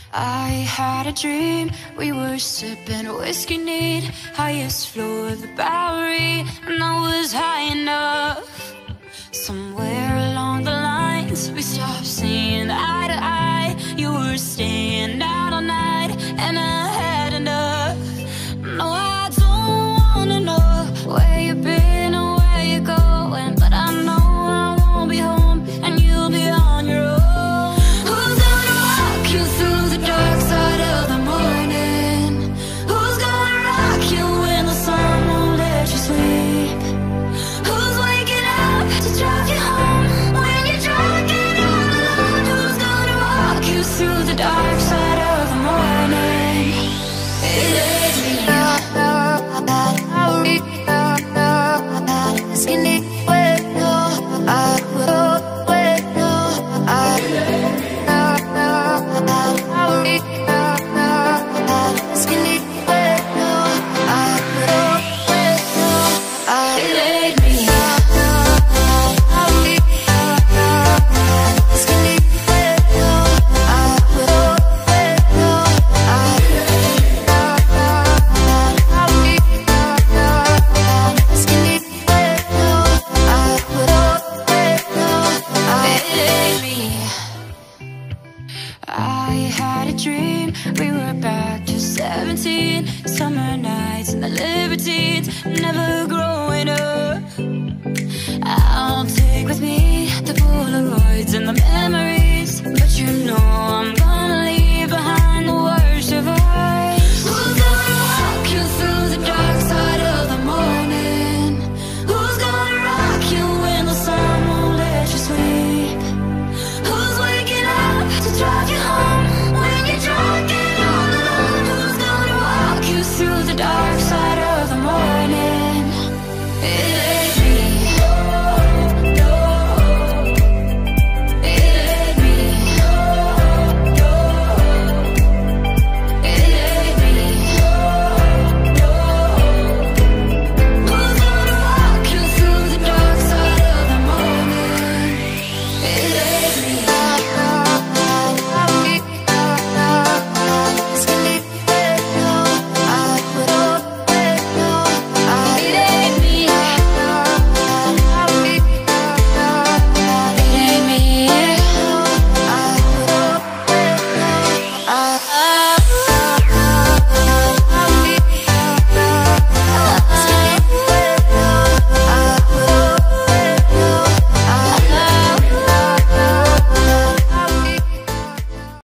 I had a dream, we were sipping whiskey neat, highest floor of the Bowery, and I was high enough. Somewhere along the lines, we stopped seeing eye to eye. You were staying out all night, and I had enough. No, I don't wanna know where you've been or where you're going, but I know I won't be home, and you'll be on your own. Who's gonna walk you through the dark side of the morning? Who's gonna rock you when the sun won't let you sleep? Who's waking up to drive you home when you're drunk and all alone? Who's gonna walk you through the dark side of the morning? It is me. I had a dream, we were back to 17, summer nights and the libertines, never growing up. I'll take with me the Polaroids and the memories, but you know I'm